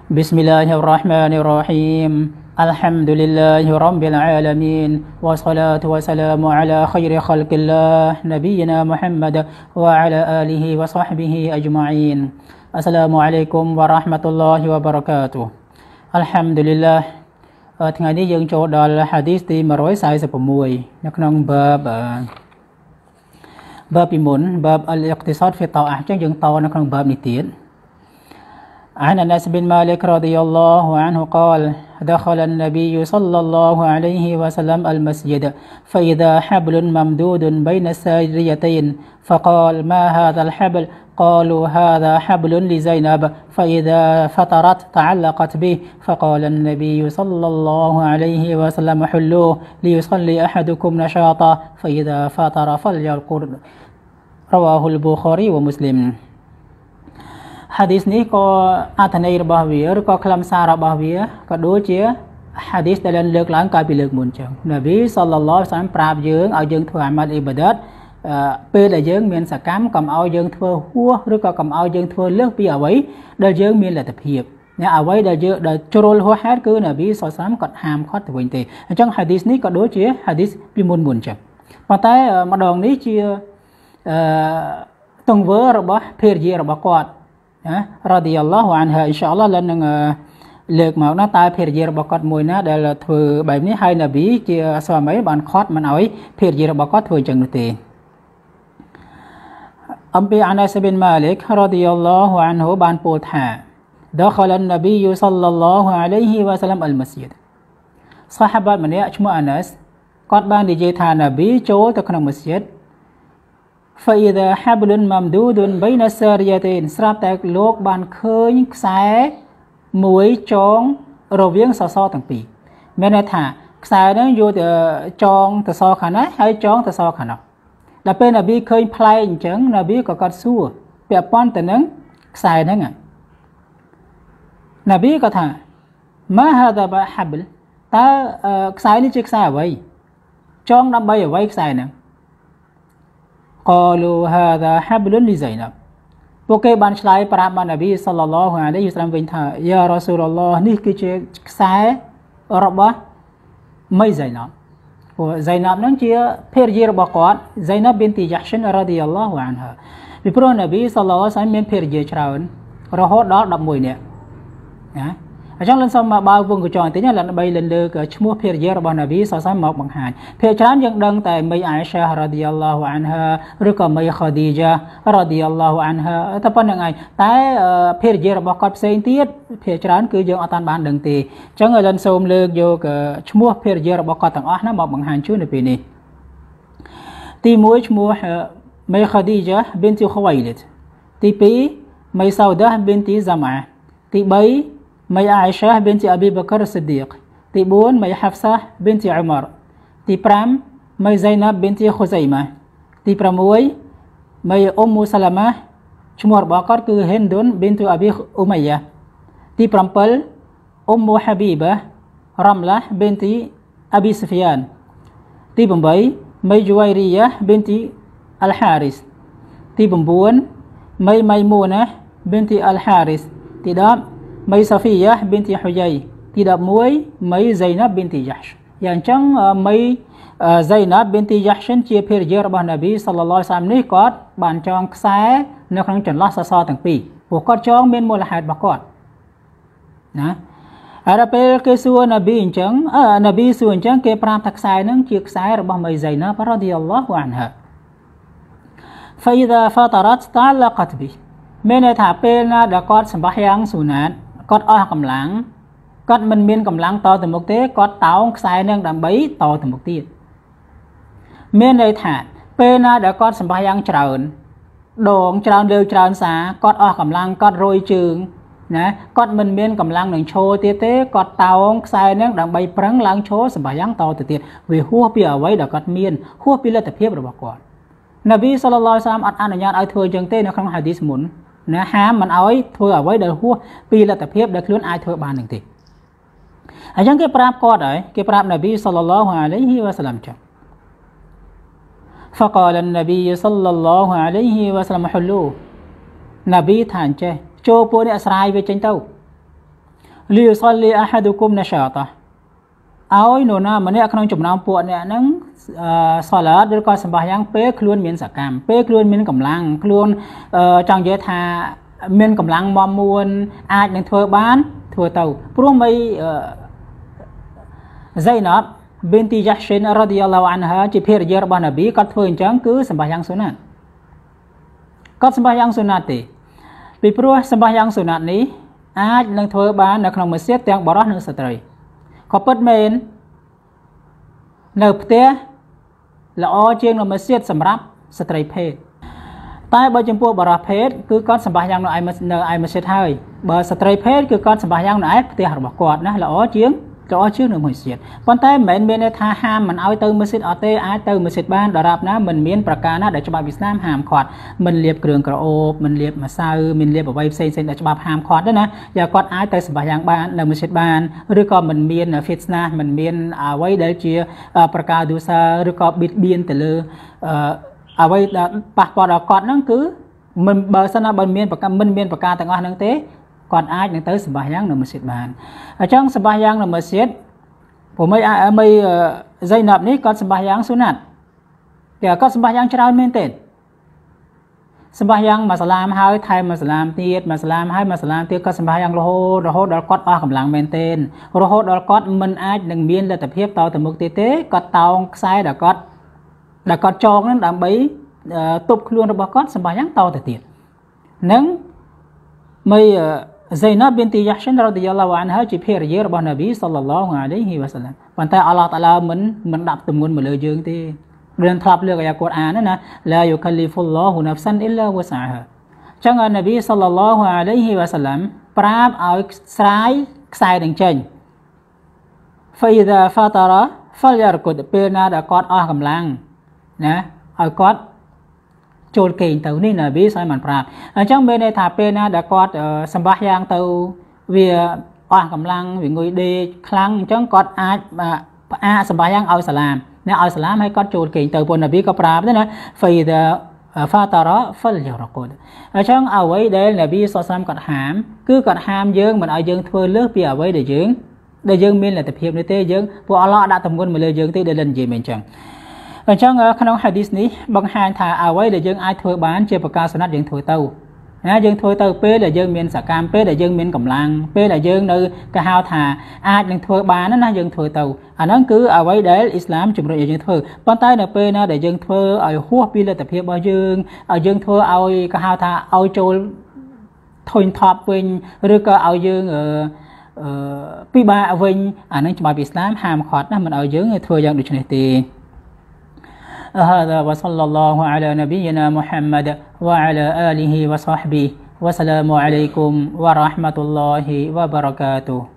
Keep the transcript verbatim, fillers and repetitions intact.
بسم الله الرحمن الرحيم الحمد لله رب العالمين والصلاة والسلام على خير خلق الله نبينا محمد وعلى آله وصحبه أجمعين السلام عليكم ورحمة الله وبركاته الحمد لله ថ្ងៃនេះយើងចូលដល់ហាឌីសទីone forty-six នៅក្នុងបាបបាបពីមុនបាបអលអ៊ីក្តិសាដហ្វីតអះចឹងយើងតនៅក្នុងបាបនេះទៀត عن أنس بن مالك رضي الله عنه قال دخل النبي صلى الله عليه وسلم المسجد فإذا حبل ممدود بين الساريتين فقال ما هذا الحبل قالوا هذا حبل لزينب فإذا فطرت تعلقت به فقال النبي صلى الله عليه وسلم حلوه ليصلي أحدكم نشاطا فإذا فطر فليرقد رواه البخاري ومسلم حديث នេះក៏អត្ថន័យរបស់វាឬក៏ខ្លឹមសាររបស់វាក៏ដូចជា hadith ដែលលើកឡើងកាលពីលើកមុនចឹងនប៊ីសល្លឡោះអាឡៃហ៊ីវ៉ាសល្លាមប្រាប់យើងឲ្យយើងធ្វើអាម៉ាត់អ៊ីបាដាតពេលដែលយើងមានសកម្មកុំឲ្យយើងធ្វើហួសឬក៏កុំឲ្យយើងធ្វើលើសពីអ្វីដែលយើងមានលទ្ធភាពអ្នកអ្វីដែលយើងដែលជ្រុលហួសហេតុគឺនប៊ីសល្លឡោះអាឡៃហ៊ីវ៉ាសល្លាមគាត់ហាមឃាត់ទៅវិញទេអញ្ចឹង hadith នេះក៏ដូចជា hadith ពីមុនមុនចឹងប៉ុន្តែម្ដងនេះជាអឺទង្វើរបស់ភរិយារបស់គាត់ رضي الله عنها إن شاء الله ឡើងនឹងលើកមកណាតើភរិយារបស់គាត់មួយណាដែលធ្វើបែបនេះហើយនប៊ីជាស្វាមីបានខត់មិនឲ្យភរិយារបស់គាត់ធ្វើអញ្ចឹងនោះទេអំពីអាណាសប៊ីនម៉ាលិក رضي الله عنه បានពោលថា دخل النبي صلى الله عليه وسلم المسجد សាហាបាតម្នាក់ឈ្មោះអាណាសគាត់បាននិយាយថានប៊ីចូលទៅក្នុងមស្ជីដ فإذا حبل ممدود بين الساريتين ស្រាប់តែលោកបានឃើញខ្សែមួយចងរវាងសសរទាំងពីរមានន័យថាខ្សែហ្នឹងយកទៅចងទៅសខាងណាហើយចងទៅសខាងនោះដល់ពេលនប៊ីឃើញផ្លែអញ្ចឹងនប៊ីក៏គាត់សួរពាក់ព័ន្ធទៅនឹងខ្សែហ្នឹងនប៊ីក៏ថាម៉ាហាដាបាហាបលតើខ្សែនេះជាខ្សែអ្វីចងដើម្បីអ្វីខ្សែហ្នឹង قالوا هذا حبل لزينب ពួកគេបានឆ្លើយប្រាប់បាននប៊ីសល្លឡោះអាឡៃហ៊ីវ៉ាសល្លាមវិញថាយ៉ារ៉ាស៊ូលឡោះនេះគឺជាខ្សែរបស់មីហ្សៃណាប់ព្រោះហ្សៃណាប់នឹងជាភរិយារបស់គាត់ហ្សៃណាប់ប៊ីនទីយ៉ាហ្សិនរ៉ាឌីយ៉ាឡោះអានហាពីព្រោះនប៊ីសល្លឡោះអាឡៃហ៊ីវ៉ាសល្លាមមានភរិយាច្រើនរហូតដល់elevenនាក់ណាអញ្ចឹងលិនសូមមកបើវងកញ្ចក់បន្តិចណាលិនបីលិនលើកឈ្មោះភរិយារបស់នប៊ីសល្លឡោះមកបង្ហាញភាគច្រើនយើងដឹងតែមីអាយសារ៉ាឌីយ៉ាឡោះអានហាឬក៏មីខាឌីជារ៉ាឌីយ៉ាឡោះអានហាតែប៉ុណ្្នឹងឯងតែភរិយារបស់គាត់ផ្សេងទៀតភាគច្រើនគឺយើងអត់តាន់បានដឹងទេអញ្ចឹងលិនសូមលើកយកឈ្មោះភរិយារបស់គាត់ទាំងអស់ណាមកបង្ហាញជូននៅពេលនេះទីoneឈ្មោះមីខាឌីជាប៊ីនទីខូវៃលីតទីtwoមីសៅដាប៊ីនទីហ្សាម៉ាទីthreeមីអាយសាប៊ីនទីអប៊ីបករសិឌឌីកទីfourមីហាហ្វសាប៊ីនទីអ៊ុមរទីfiveមីហ្សៃណាប៊ីនទីខូសៃម៉ាទីsixមីអ៊ុមមូសាឡាម៉ាឈ្មោះរបស់គាត់គឺហិនឌុនប៊ីនទីអប៊ីអ៊ុម៉ៃយ៉ាទីsevenអ៊ុមមូហាប៊ីបារ៉ាំឡាប៊ីនទីអប៊ីស៊ូហ្វីយ៉ានទីeightមីជូវៃរីយ៉ាប៊ីនទីអលហារីសទីnineមីម៉ៃមូណាប៊ីនទីអលហារីសទីtenមីសាហ្វីយ៉ាប៊ីនទីហ៊ុយៃទីelevenមីហ្សៃណាប៊ីនទីយ៉ាហ្សយ៉ាងចឹងមីហ្សៃណាប៊ីនទីយ៉ាហ្សិនជាភរិយារបស់នប៊ីសល្លឡោះអាឡៃហ៊ីវ៉ាសល្លាមនេះគាត់បានចងខ្សែនៅក្នុងចន្លោះសសរទាំងពីរព្រោះគាត់ចងមានមូលហេតុរបស់គាត់ណាហើយដល់ពេលគេសួរនប៊ីអញ្ចឹងនប៊ីសួរអញ្ចឹងគេប្រាប់ថាខ្សែហ្នឹងជាខ្សែរបស់មីហ្សៃណារ៉ាឌីយ៉ាឡោះអានហា فإذا فطرت تعلقت به មានន័យថាពេលណាដែលគាត់សម្បះយ៉ាងស៊ូណាតគាត់អស់កម្លាំងគាត់មិនមានកម្លាំងតទៅមុខទេគាត់តោងខ្សែនឹងដើម្បីតទៅមុខទៀតមានន័យថាពេលណាដែលគាត់សម្បះយ៉ាងច្រើនដងច្រើនលើច្រើនសារគាត់អស់កម្លាំងគាត់រយជើងណាគាត់មិនមានកម្លាំងនឹងឈរទៀតទេគាត់តោងខ្សែនឹងដើម្បីប្រឹងឡើងឈរសម្បះយ៉ាងតទៅទៀតវាហួសពីអ្វីដែលគាត់មានហួសពីលទ្ធភាពរបស់គាត់នប៊ីសល្លឡោះអាឡៃហ៊ីវ៉ាសល្លាមអត់អនុញ្ញាតឲ្យធ្វើអញ្ចឹងទេនៅក្នុងហាឌីសមុនណាហាមមិនឲ្យធ្វើអ្វីដែលហួសពីលទ្ធភាពដែលខ្លួនអាចធ្វើបាននឹងទេអញ្ចឹងគេប្រាប់គាត់ហើយគេប្រាប់នប៊ីសល្លឡោះអាឡៃហ៊ីវ៉ាសល្លាមចឹង فقال النبي صلى الله عليه وسلم حلو នប៊ីថាអញ្ចេះចូលពួកនេះអាស្រ័យវាចេញទៅ li yusalli ahadukum nashata ឲ្យនរណាម្នាក់ក្នុងចំណោមពួកអ្នកហ្នឹងសាឡាតឬក៏សម្បាយ៉ាងពេលខ្លួនមានសកម្មពេលខ្លួនមានកម្លាំងខ្លួនចង់និយាយថាមានកម្លាំងមមួនអាចនឹងធ្វើបានធ្វើទៅព្រោះមិនZainab binti Jahshin radhiyallahu anha ជាភរិយារបស់នប៊ីគាត់ធ្វើអញ្ចឹងគឺសម្បាយ៉ាងសុណាតគាត់សម្បាយ៉ាងសុណាតទេពីព្រោះសម្បាយ៉ាងសុណាតនេះអាចនឹងធ្វើបាននៅក្នុងមស្ជីតទាំងបរិសុទ្ធនិងស្ត្រីក៏ពិតមែននៅផ្ទះល្អជាងនៅមស្ជីតសម្រាប់ស្ត្រីភេទតែបើចំពោះបរិសុទ្ធភេទគឺគាត់សម្បាយ៉ាងនៅឯនៅឯមស្ជីតហើយបើស្ត្រីភេទគឺគាត់សម្បាយ៉ាងនៅឯផ្ទះរបស់គាត់ណាល្អជាងល្អជាងនៅមស្ជីតប៉ុន្តែមិនមែនមានន័យថាហាមមិនឲ្យទៅមស្ជីតអត់ទេអាចទៅមស្ជីតបានដរាបណាមិនមានប្រការណាដែលច្បាប់អ៊ីស្លាមហាមឃាត់មិនលាបគ្រឿងក្រអូបមិនលាបម្សៅមិនលាបអ្វីផ្សេងៗដែលច្បាប់ហាមឃាត់ទេណាយ៉ាគាត់អាចទៅសម្បាយ៉ាងបាននៅមស្ជីតបានឬក៏មិនមាន fitna មិនមានអ្វីដែលជាប្រការទូសាឬក៏បៀតបៀនទៅលើអ្វីដែលប៉ះពាល់ដល់គាត់ហ្នឹងគឺមិនបើសិនណាបើមានប្រការមិនមានប្រការទាំងអស់ហ្នឹងទេគាត់អាចនឹងទៅសម្បាយ៉ាងនៅមស្ជីតបានអញ្ចឹងសម្បាយ៉ាងនៅមស្ជីតព្រោះមិនមិនZainabនេះគាត់សម្បាយ៉ាងសុណាតតែគាត់សម្បាយ៉ាងច្រើនមែនទេសម្បាយ៉ាងមួយសាឡាមហើយថែមមួយសាឡាមទៀតមួយសាឡាមហើយមួយសាឡាមទៀតគាត់សម្បាយ៉ាងរហូតរហូតដល់គាត់អស់កម្លាំងមែនទេរហូតដល់គាត់មិនអាចនឹងមានលទ្ធភាពតទៅមុខទៀតទេគាត់តោងខ្សែដល់គាត់ដែលគាត់ចងនឹងដើម្បីទប់ខ្លួនរបស់គាត់សម្បាយ៉ាងតទៅទៀតនឹងមិនZainab binti Jahshin radhiyallahu anha ជាភរិយារបស់នប៊ី sallallahu alaihi wasallam ប៉ុន្តែអល់ឡោះតាឡាមិនមិនដាក់ទម្ងន់មកលើយើងទេរឿងធ្លាប់លើកអាយ៉ាកូរ៉ានណា La yukallifullahu nafsan illa wus'aha ចឹងនប៊ី sallallahu alaihi wasallam ប្រាប់ឲ្យស្រាយខ្សែនឹងចេញ Fa idha fatara falyarkud ពេលណាដែលគាត់អស់កម្លាំងណាឲ្យគាត់ចូលគេងទៅនេះណាវីសឲ្យមិនប្រាប់អញ្ចឹងមានន័យថាពេលណាដែលគាត់សម្បាយ៉ាងទៅវាអស់កម្លាំងវាងុយដេកខ្លាំងអញ្ចឹងគាត់អាចផ្អាកសម្បាយ៉ាងឲ្យសាឡាមណាឲ្យសាឡាមឲ្យគាត់ចូលគេងទៅព្រោះណាវីក៏ប្រាប់ដែរណា Faida Fatara falyarqud អញ្ចឹងអ្វីដែលណាវីសសាមគាត់ហាមគឺគាត់ហាមយើងមិនឲ្យយើងធ្វើលើសពីអ្វីដែលយើងដែលយើងមានលទ្ធភាពនេះទេយើងព្រោះអល់ឡោះដាក់ទម្ងន់មកលើយើងទេដែលនិយាយមិនអញ្ចឹងអញ្ចឹងក្នុងហាឌីសនេះបង្ហាញថាអ្វីដែលយើងអាចធ្វើបានជាប្រការសុណាត់យើងធ្វើទៅណាយើងធ្វើទៅពេលដែលយើងមានសកម្មពេលដែលយើងមានកម្លាំងពេលដែលយើងនៅគេហៅថាអាចនឹងធ្វើបានណាយើងធ្វើទៅអាហ្នឹងគឺអ្វីដែលអ៊ីស្លាមជំរុញឲ្យយើងធ្វើប៉ុន្តែនៅពេលណាដែលយើងធ្វើឲ្យហួសពីលទ្ធភាពរបស់យើងឲ្យយើងធ្វើឲ្យគេហៅថាឲ្យចូលធុញថប់វិញឬក៏ឲ្យយើងអឺពិបាកវិញអាហ្នឹងច្បាប់អ៊ីស្លាមហាមឃាត់ណាមិនឲ្យយើងធ្វើយ៉ាងដូចនេះទេ هذا وصلى الله على نبينا محمد وعلى آله وصحبه والسلام عليكم ورحمة الله وبركاته